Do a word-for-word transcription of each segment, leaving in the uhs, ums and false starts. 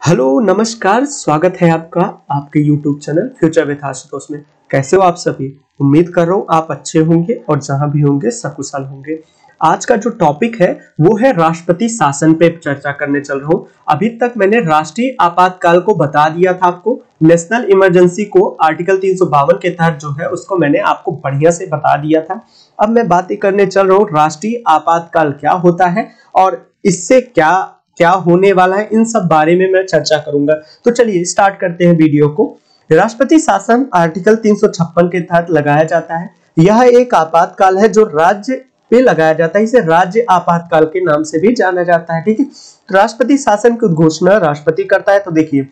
Hello नमस्कार, स्वागत है आपका आपके YouTube channel future with Ashutosh में। कैसे हो आप सभी? उम्मीद कर रहा हूँ आप अच्छे होंगे और जहां भी होंगे सकुशल होंगे। आज का जो टॉपिक है वो है राष्ट्रपति शासन पे चर्चा करने चल रहा हूँ। अभी तक मैंने राष्ट्रीय आपातकाल को बता दिया था आपको, नेशनल इमरजेंसी को आर्टिकल तीन सौ बावन के तहत जो है उसको मैंने आपको बढ़िया से बता दिया था। अब मैं बातें करने चल रहा हूँ राष्ट्रीय आपातकाल क्या होता है और इससे क्या क्या होने वाला है, इन सब बारे में मैं चर्चा करूंगा। तो चलिए स्टार्ट करते हैं वीडियो को। राष्ट्रपति शासन आर्टिकल तीन सौ छप्पन के तहत लगाया जाता है। यह एक आपातकाल है जो राज्य पे लगाया जाता है, इसे राज्य आपातकाल के नाम से भी जाना जाता है। ठीक है, तो राष्ट्रपति शासन की घोषणा राष्ट्रपति करता है। तो देखिए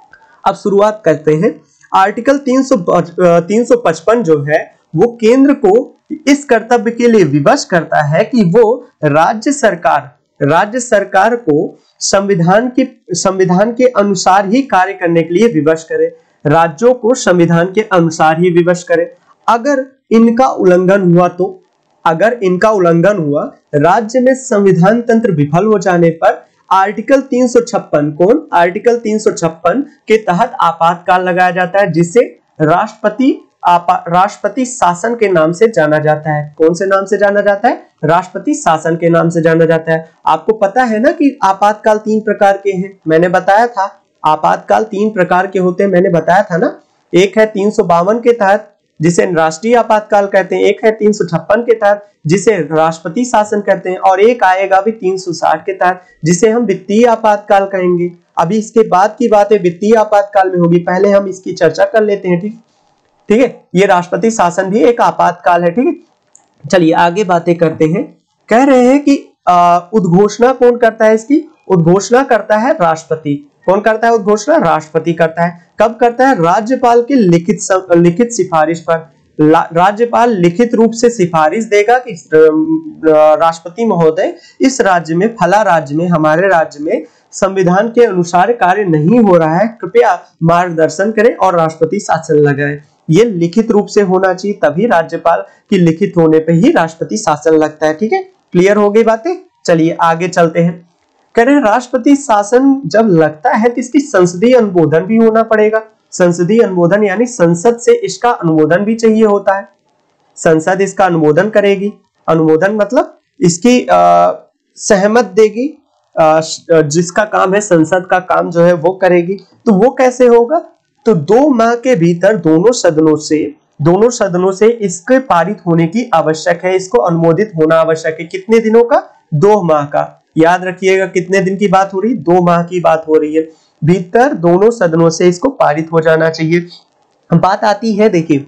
अब शुरुआत करते हैं। आर्टिकल तीन सौ तीन सौ पचपन जो है वो केंद्र को इस कर्तव्य के लिए विवश करता है कि वो राज्य सरकार राज्य सरकार को संविधान के संविधान के अनुसार ही कार्य करने के लिए विवश करे, राज्यों को संविधान के अनुसार ही विवश करे। अगर इनका उल्लंघन हुआ तो अगर इनका उल्लंघन हुआ राज्य में संविधान तंत्र विफल हो जाने पर आर्टिकल तीन सौ छप्पन कौन आर्टिकल तीन सौ छप्पन के तहत आपातकाल लगाया जाता है, जिसे राष्ट्रपति राष्ट्रपति शासन के नाम से जाना जाता है। कौन से नाम से जाना जाता है? राष्ट्रपति शासन के नाम से जाना जाता है। आपको पता है ना कि आपातकाल तीन प्रकार के हैं, मैंने बताया था। आपातकाल तीन प्रकार के होते हैं, मैंने बताया था ना। एक है तीन सौ बावन के तहत जिसे राष्ट्रीय आपातकाल कहते हैं, एक है तीन सौ छप्पन के तहत जिसे राष्ट्रपति शासन कहते हैं, और एक आएगा भी तीन सौ साठ के तहत जिसे हम वित्तीय आपातकाल कहेंगे। अभी इसके बाद की बातें वित्तीय आपातकाल में होगी, पहले हम इसकी चर्चा कर लेते हैं। ठीक ठीक है, ये राष्ट्रपति शासन भी एक आपातकाल है। ठीक है, चलिए आगे बातें करते हैं। कह रहे हैं कि उद्घोषणा कौन करता है? इसकी उद्घोषणा करता है राष्ट्रपति। कौन करता है उद्घोषणा? राष्ट्रपति करता है। कब करता है? राज्यपाल की लिखित सम, लिखित सिफारिश पर। राज्यपाल लिखित रूप से सिफारिश देगा कि राष्ट्रपति महोदय इस राज्य में फला राज्य में हमारे राज्य में संविधान के अनुसार कार्य नहीं हो रहा है, कृपया मार्गदर्शन करें और राष्ट्रपति शासन लगाए। ये लिखित रूप से होना चाहिए, तभी राज्यपाल की लिखित होने पे ही राष्ट्रपति शासन लगता है। ठीक है, क्लियर हो गई बातें। चलिए आगे चलते हैं। कह रहे हैं राष्ट्रपति शासन जब लगता है तो इसकी संसदीय अनुमोदन भी होना पड़ेगा। संसदीय अनुमोदन यानी संसद से इसका अनुमोदन भी चाहिए होता है। संसद इसका अनुमोदन करेगी। अनुमोदन मतलब इसकी आ, सहमत देगी। आ, जिसका काम है संसद का काम जो है वो करेगी। तो वो कैसे होगा? तो दो माह के भीतर दोनों सदनों से दोनों सदनों से इसके पारित होने की आवश्यक है, इसको अनुमोदित होना आवश्यक है। कितने दिनों का? दो माह का। याद रखिएगा कितने दिन की बात हो रही? दो माह की बात हो रही है। भीतर दोनों सदनों से इसको पारित हो जाना चाहिए। बात आती है, देखिए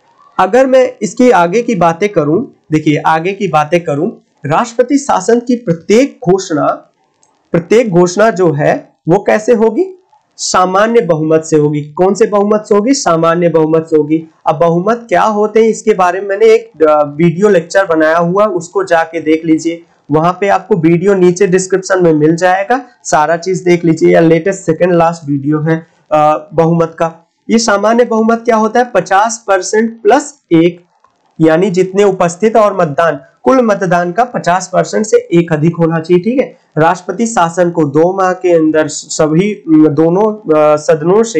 अगर मैं इसकी आगे की बातें करूं, देखिए आगे की बातें करूं, राष्ट्रपति शासन की प्रत्येक घोषणा प्रत्येक घोषणा जो है वो कैसे होगी? सामान्य बहुमत से होगी। कौन से बहुमत से होगी? सामान्य बहुमत से होगी। अब बहुमत क्या होते हैं इसके बारे में मैंने एक वीडियो लेक्चर बनाया हुआ, उसको जाके देख लीजिए। वहां पे आपको वीडियो नीचे डिस्क्रिप्शन में मिल जाएगा, सारा चीज देख लीजिए। या लेटेस्ट सेकंड लास्ट वीडियो है बहुमत का। ये सामान्य बहुमत क्या होता है? पचास परसेंट प्लस एक, यानी जितने उपस्थित और मतदान, कुल मतदान का पचास परसेंट से एक अधिक होना चाहिए। ठीक है, राष्ट्रपति शासन को दो माह के अंदर सभी दोनों सदनों से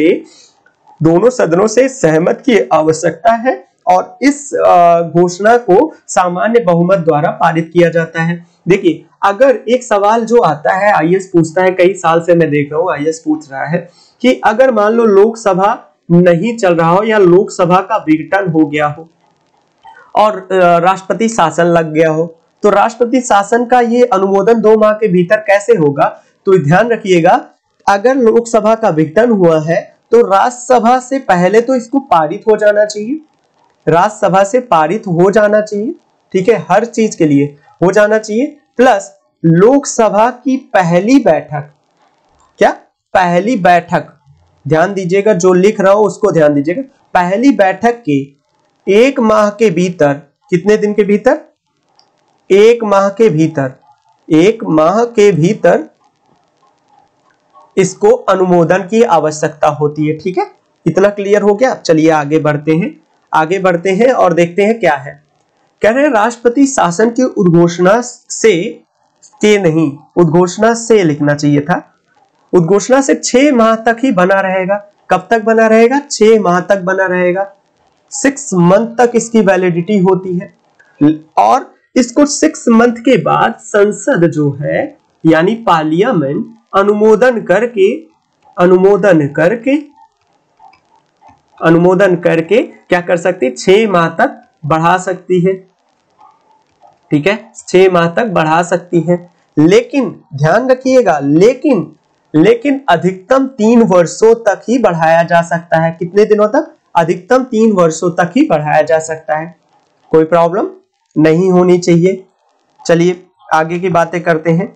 दोनों सदनों से सहमत की आवश्यकता है और इस घोषणा को सामान्य बहुमत द्वारा पारित किया जाता है। देखिए अगर एक सवाल जो आता है, आईएएस पूछता है, कई साल से मैं देख रहा हूँ आईएएस पूछ रहा है कि अगर मान लो लोकसभा नहीं चल रहा हो या लोकसभा का विघटन हो गया हो और राष्ट्रपति शासन लग गया हो, तो राष्ट्रपति शासन का ये अनुमोदन दो माह के भीतर कैसे होगा? तो ध्यान रखिएगा, अगर लोकसभा का विघटन हुआ है तो राज्यसभा से पहले तो इसको पारित हो जाना चाहिए। राज्यसभा से पारित हो जाना चाहिए। ठीक है, हर चीज के लिए हो जाना चाहिए। प्लस लोकसभा की पहली बैठक, क्या पहली बैठक, ध्यान दीजिएगा, जो लिख रहा हूं उसको ध्यान दीजिएगा। पहली बैठक के एक माह के भीतर, कितने दिन के भीतर? एक माह के भीतर एक माह के भीतर इसको अनुमोदन की आवश्यकता होती है। ठीक है, इतना क्लियर हो गया। चलिए आगे बढ़ते हैं आगे बढ़ते हैं और देखते हैं क्या है। कह रहे हैं राष्ट्रपति शासन की उद्घोषणा से के नहीं, उद्घोषणा से लिखना चाहिए था। उद्घोषणा से छह माह तक ही बना रहेगा। कब तक बना रहेगा? छह माह तक बना रहेगा। सिक्स मंथ तक इसकी वैलिडिटी होती है और इसको सिक्स मंथ के बाद संसद जो है यानी पार्लियामेंट अनुमोदन करके अनुमोदन करके अनुमोदन करके क्या कर सकती है? छह माह तक बढ़ा सकती है। ठीक है, छह माह तक बढ़ा सकती है। लेकिन ध्यान रखिएगा, लेकिन लेकिन अधिकतम तीन वर्षों तक ही बढ़ाया जा सकता है। कितने दिनों तक? अधिकतम तीन वर्षों तक ही बढ़ाया जा सकता है। कोई प्रॉब्लम नहीं होनी चाहिए। चलिए आगे की बातें करते हैं।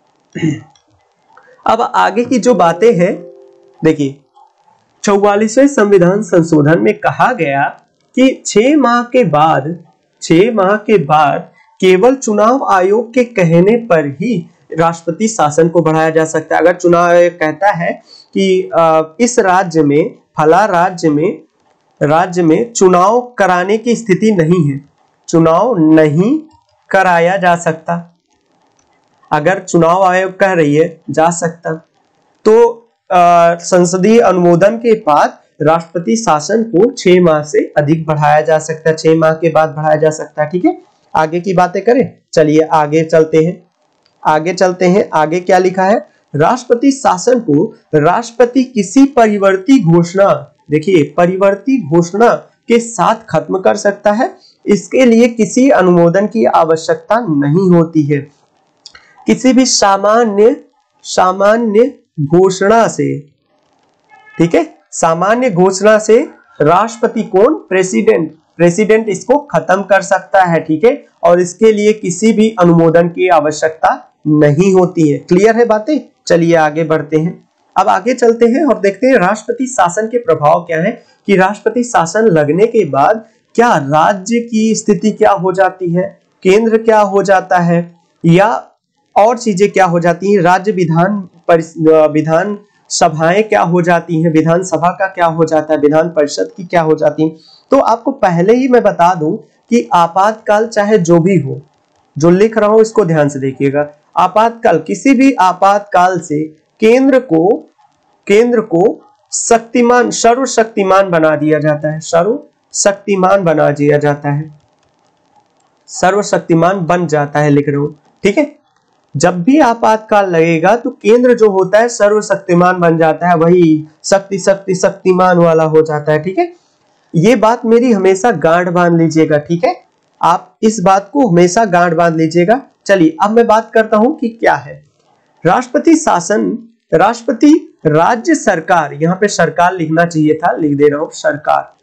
अब आगे की जो बातें हैं, देखिए चौवालीसवें संविधान संशोधन में कहा गया कि छह माह के बाद छह माह के बाद केवल चुनाव आयोग के कहने पर ही राष्ट्रपति शासन को बढ़ाया जा सकता है। अगर चुनाव आयोग कहता है कि इस राज्य में फला राज्य में राज्य में चुनाव कराने की स्थिति नहीं है, चुनाव नहीं कराया जा सकता, अगर चुनाव आयोग कह रही है जा सकता, तो संसदीय अनुमोदन के बाद राष्ट्रपति शासन को छह माह से अधिक बढ़ाया जा सकता है, छह माह के बाद बढ़ाया जा सकता है। ठीक है, आगे की बातें करें। चलिए आगे चलते हैं आगे चलते हैं आगे क्या लिखा है? राष्ट्रपति शासन को राष्ट्रपति किसी परिवर्ती घोषणा, देखिए परिवर्ती घोषणा के साथ खत्म कर सकता है। इसके लिए किसी अनुमोदन की आवश्यकता नहीं होती है। किसी भी सामान्य सामान्य घोषणा से, ठीक है, सामान्य घोषणा से राष्ट्रपति कौन? प्रेसिडेंट प्रेसिडेंट इसको खत्म कर सकता है। ठीक है, और इसके लिए किसी भी अनुमोदन की आवश्यकता नहीं होती है। क्लियर है बातें? चलिए आगे बढ़ते हैं। अब आगे चलते हैं और देखते हैं राष्ट्रपति शासन के प्रभाव क्या है कि राष्ट्रपति शासन लगने के बाद क्या राज्य की स्थिति क्या हो जाती है, केंद्र क्या हो जाता है, या और चीजें क्या हो जाती हैं, राज्य विधान विधान सभाएं क्या हो जाती हैं, विधानसभा का क्या हो जाता है, विधान परिषद की क्या हो जाती है। तो आपको पहले ही मैं बता दूं कि आपातकाल चाहे जो भी हो, जो लिख रहा हूं इसको ध्यान से देखिएगा, आपातकाल किसी भी आपातकाल से केंद्र को केंद्र को शक्तिमान सर्वशक्तिमान बना दिया जाता है, सर्वशक्तिमान बना दिया जाता है, सर्वशक्तिमान बन जाता है, लिख रहा हूं। ठीक है, जब भी आपातकाल लगेगा तो केंद्र जो होता है सर्वशक्तिमान बन जाता है, वही शक्ति शक्ति शक्तिमान वाला हो जाता है। ठीक है, ये बात मेरी हमेशा गांठ बांध लीजिएगा। ठीक है, आप इस बात को हमेशा गांठ बांध लीजिएगा। चलिए अब मैं बात करता हूं कि क्या है राष्ट्रपति शासन। राष्ट्रपति राज्य सरकार, यहां पे सरकार लिखना चाहिए था, लिख दे रहा हूं सरकार।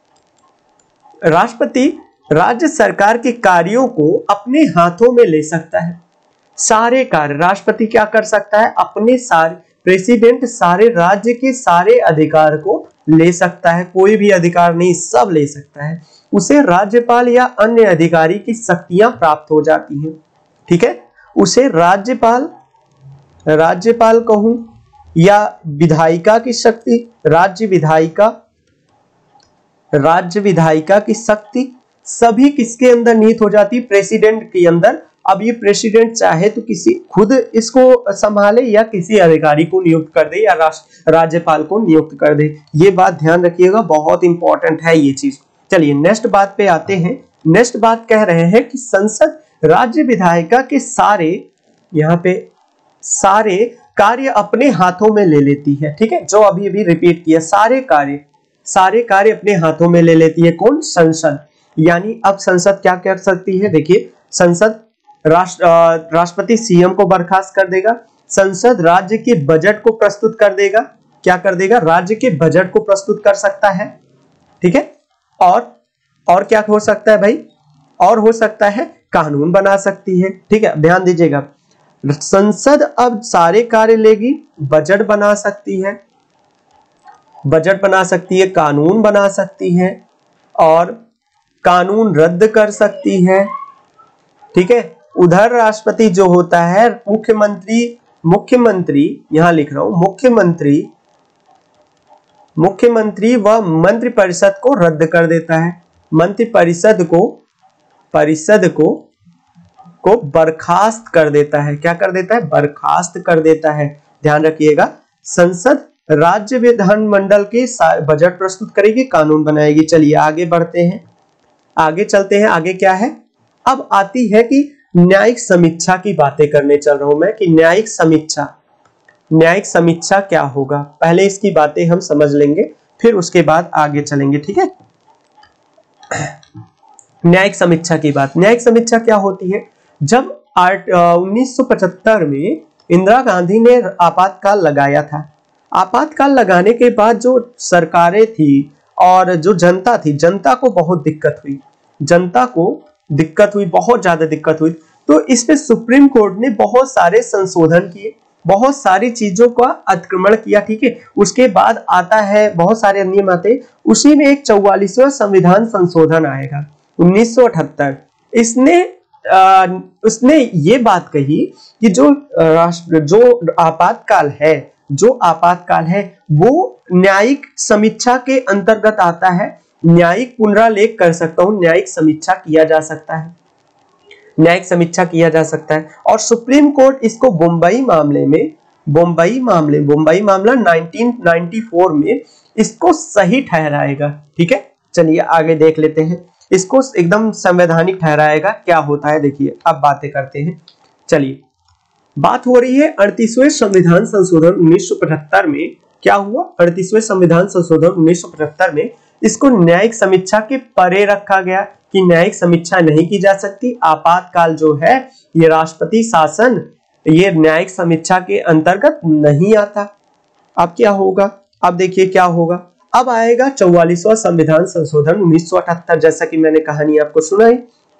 राष्ट्रपति राज्य सरकार के कार्यों को अपने हाथों में ले सकता है। सारे कार्य राष्ट्रपति क्या कर सकता है? अपने सारे प्रेसिडेंट सारे राज्य के सारे अधिकार को ले सकता है, कोई भी अधिकार नहीं, सब ले सकता है। उसे राज्यपाल या अन्य अधिकारी की शक्तियां प्राप्त हो जाती हैं। ठीक है, उसे राज्यपाल राज्यपाल कहूं या विधायिका की शक्ति, राज्य विधायिका राज्य विधायिका की शक्ति सभी किसके अंदर निहित हो जाती? प्रेसिडेंट के अंदर। अब ये प्रेसिडेंट चाहे तो किसी खुद इसको संभाले या किसी अधिकारी को नियुक्त कर दे या राज्यपाल को नियुक्त कर दे। ये बात ध्यान रखिएगा, बहुत इंपॉर्टेंट है ये चीज। चलिए नेक्स्ट बात पे आते हैं। नेक्स्ट बात कह रहे हैं कि संसद राज्य विधायिका के सारे यहाँ पे सारे कार्य अपने हाथों में ले लेती है। ठीक है, जो अभी अभी रिपीट किया, सारे कार्य सारे कार्य अपने हाथों में ले लेती है। कौन? संसद। यानी अब संसद क्या कर सकती है? देखिए, संसद राष्ट्र राष्ट्रपति सीएम को बर्खास्त कर देगा। संसद राज्य के बजट को प्रस्तुत कर देगा। क्या कर देगा? राज्य के बजट को प्रस्तुत कर सकता है। ठीक है, और और क्या हो सकता है भाई? और हो सकता है कानून बना सकती है। ठीक है, ध्यान दीजिएगा, संसद अब सारे कार्य लेगी, बजट बना सकती है बजट बना सकती है, कानून बना सकती है और कानून रद्द कर सकती है। ठीक है, उधर राष्ट्रपति जो होता है मुख्यमंत्री मुख्यमंत्री यहां लिख रहा हूं मुख्यमंत्री मुख्यमंत्री व मंत्रिपरिषद को रद्द कर देता है। मंत्रिपरिषद को परिषद को को बर्खास्त कर देता है। क्या कर देता है? बर्खास्त कर देता है। ध्यान रखिएगा। संसद राज्य विधानमंडल के बजट प्रस्तुत करेगी, कानून बनाएगी। चलिए आगे बढ़ते हैं, आगे चलते हैं। आगे क्या है, अब आती है कि न्यायिक समीक्षा की बातें करने चल रहा हूं मैं कि न्यायिक समीक्षा, न्यायिक समीक्षा क्या होगा। पहले इसकी बातें हम समझ लेंगे, फिर उसके बाद आगे चलेंगे, ठीक है। न्यायिक समीक्षा की बात, न्यायिक समीक्षा क्या होती है, जब उन्नीस सौ पचहत्तर में इंदिरा गांधी ने आपातकाल लगाया था। आपातकाल लगाने के बाद जो सरकारें थी और जो जनता थी, जनता को बहुत दिक्कत हुई, जनता को दिक्कत हुई, बहुत ज्यादा दिक्कत हुई। तो इसमें सुप्रीम कोर्ट ने बहुत सारे संशोधन किए, बहुत सारी चीजों का अतिक्रमण किया, ठीक है। उसके बाद आता है बहुत सारे नियम आते, उसी में एक चौवालीसवां संविधान संशोधन आएगा उन्नीस सौ अठहत्तर। इसने आ, उसने ये बात कही कि जो राष्ट्र जो आपातकाल है, जो आपातकाल है वो न्यायिक समीक्षा के अंतर्गत आता है। न्यायिक पुनरालेख कर सकता हूं, न्यायिक समीक्षा किया जा सकता है, न्यायिक समीक्षा किया जा सकता है। और सुप्रीम कोर्ट इसको बम्बई मामले में, बम्बई मामले बम्बई मामला उन्नीस सौ चौरानवे में इसको सही ठहराएगा, ठीक है। चलिए आगे देख लेते हैं, इसको एकदम संवैधानिक ठहराएगा। क्या होता है देखिए, अब बातें करते हैं। चलिए बात हो रही है अड़तीसवें संविधान संशोधन उन्नीस सौ पचहत्तर में। क्या हुआ, अड़तीसवें संविधान संशोधन उन्नीस सौ पचहत्तर में इसको न्यायिक समीक्षा के परे रखा गया कि न्यायिक समीक्षा नहीं की जा सकती। आपातकाल जो है ये राष्ट्रपति शासन, ये न्यायिक समीक्षा के अंतर्गत नहीं आता। अब क्या होगा, अब देखिए क्या होगा, अब आएगा चौवालीसवां संविधान संशोधन उन्नीस सौ अठहत्तर। जैसा कि मैंने कहानी आपको सुनाई,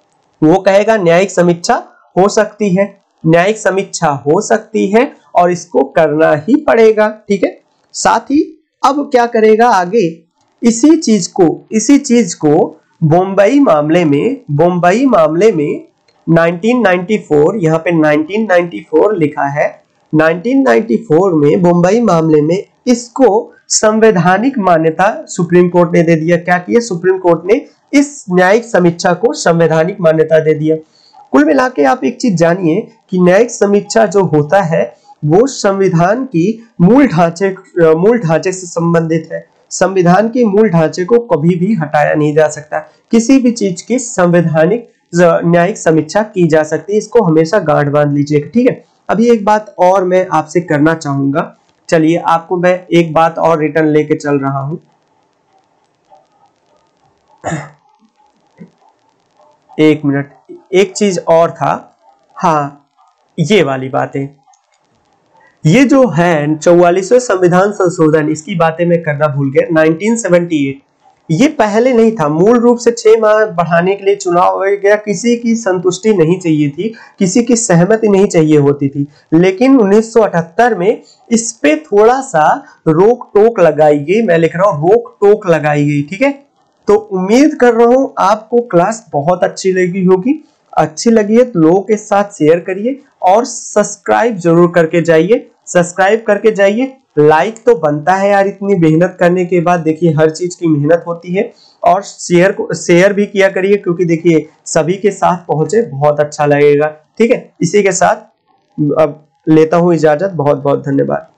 वो कहेगा न्यायिक समीक्षा हो सकती है, न्यायिक समीक्षा हो सकती है और इसको करना ही पड़ेगा, ठीक है। साथ ही अब क्या करेगा आगे, इसी चीज को इसी चीज को बम्बई मामले में, बम्बई मामले में उन्नीस सौ चौरानवे, यहाँ पे उन्नीस सौ चौरानवे लिखा है, उन्नीस सौ चौरानवे में बम्बई मामले में इसको संवैधानिक मान्यता सुप्रीम कोर्ट ने दे दिया। क्या किया, सुप्रीम कोर्ट ने इस न्यायिक समीक्षा को संवैधानिक मान्यता दे दिया। कुल मिला के आप एक चीज जानिए कि न्यायिक समीक्षा जो होता है वो संविधान की मूल ढांचे मूल ढांचे से संबंधित है। संविधान के मूल ढांचे को कभी भी हटाया नहीं जा सकता, किसी भी चीज की संवैधानिक न्यायिक समीक्षा की जा सकती है, इसको हमेशा गांठ बांध लीजिएगा, ठीक है। अभी एक बात और मैं आपसे करना चाहूंगा, चलिए आपको मैं एक बात और रिटर्न लेके चल रहा हूं। एक मिनट, एक चीज और था, हाँ ये वाली बातें, ये जो है चौवालीसवें संविधान संशोधन, इसकी बातें मैं करना भूल गया। उन्नीस सौ अठहत्तर ये पहले नहीं था, मूल रूप से छह माह बढ़ाने के लिए चुनाव हो गया, किसी की संतुष्टि नहीं चाहिए थी, किसी की सहमति नहीं चाहिए होती थी। लेकिन उन्नीस सौ अठहत्तर में इस पे थोड़ा सा रोक टोक लगाई गई, मैं लिख रहा हूं रोक टोक लगाई गई, ठीक है। तो उम्मीद कर रहा हूं आपको क्लास बहुत अच्छी लगी होगी। अच्छी लगी है तो लोगों के साथ शेयर करिए और सब्सक्राइब जरूर करके जाइए, सब्सक्राइब करके जाइए। लाइक तो बनता है यार, इतनी मेहनत करने के बाद, देखिए हर चीज की मेहनत होती है। और शेयर को शेयर भी किया करिए, क्योंकि देखिए सभी के साथ पहुंचे, बहुत अच्छा लगेगा, ठीक है। इसी के साथ अब लेता हूं इजाजत, बहुत बहुत धन्यवाद।